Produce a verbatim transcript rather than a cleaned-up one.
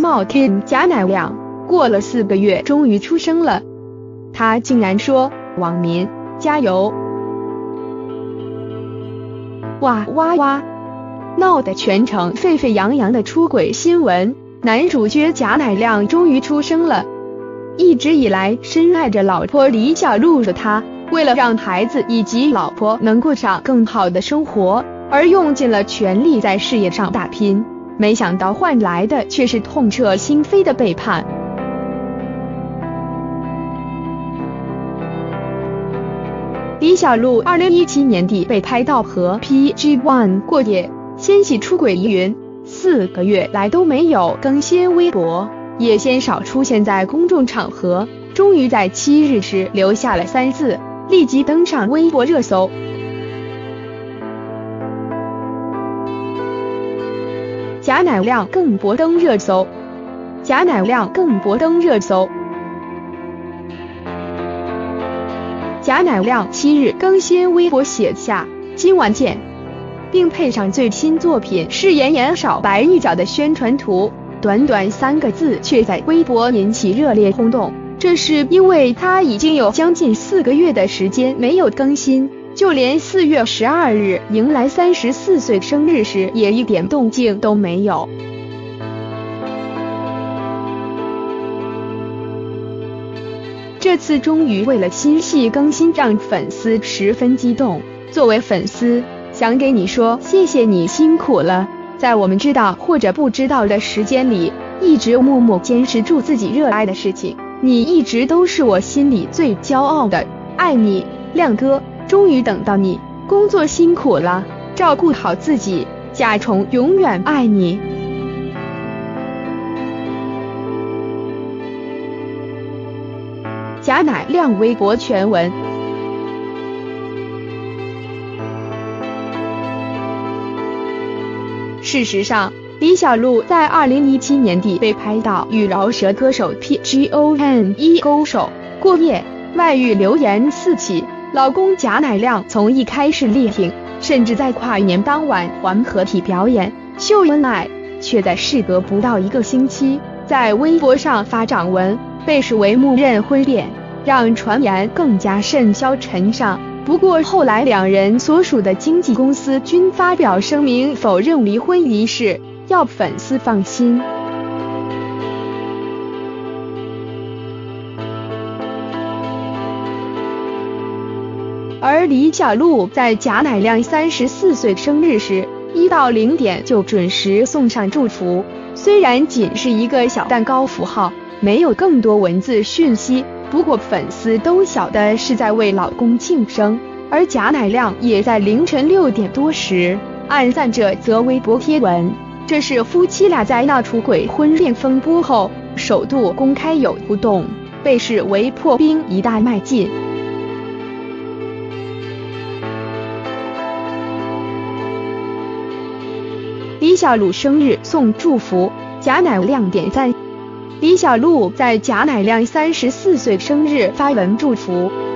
冒 Kim 贾乃亮，过了四个月终于出生了。他竟然说：“网民加油！”哇哇哇！闹得全城沸沸扬扬的出轨新闻，男主角贾乃亮终于出生了。一直以来深爱着老婆李小璐的他，为了让孩子以及老婆能过上更好的生活，而用尽了全力在事业上打拼，没想到换来的却是痛彻心扉的背叛。李小璐二零一七年底被拍到和 P G 一 过夜，掀起出轨疑云，四个月来都没有更新微博，也鲜少出现在公众场合，终于在七日时留下了三字，立即登上微博热搜。贾乃亮更博登热搜，贾乃亮更博登热搜。贾乃亮七日更新微博写下“今晚见”，并配上最新作品是妍妍少白玉脚的宣传图，短短三个字却在微博引起热烈轰动。这是因为他已经有将近四个月的时间没有更新，就连四月十二日迎来三十四岁生日时也一点动静都没有。这次终于为了新戏更新，让粉丝十分激动。作为粉丝，想给你说谢谢你辛苦了，在我们知道或者不知道的时间里，一直默默坚持住自己热爱的事情，你一直都是我心里最骄傲的，爱你，亮哥，终于等到你，工作辛苦了，照顾好自己，甲虫永远爱你。贾乃亮微博全文。事实上，李小璐在二零一七年底被拍到与饶舌歌手 P G 一 勾手过夜，外遇流言四起，老公贾乃亮从一开始力挺，甚至在跨年当晚还合体表演秀恩爱，却在事隔不到一个星期，在微博上发长文，被视为默认婚变，让传言更加甚嚣尘上。不过后来两人所属的经纪公司均发表声明否认离婚一事，要粉丝放心。而李小璐在贾乃亮三十四岁生日时，一到零点就准时送上祝福，虽然仅是一个小蛋糕符号，没有更多文字讯息，不过粉丝都晓得是在为老公庆生。而贾乃亮也在凌晨六点多时按赞这则微博贴文，这是夫妻俩在闹出轨婚恋风波后首度公开有互动，被视为破冰一大迈进。李小璐生日送祝福，贾乃亮点赞。李小璐在贾乃亮三十四岁生日发文祝福。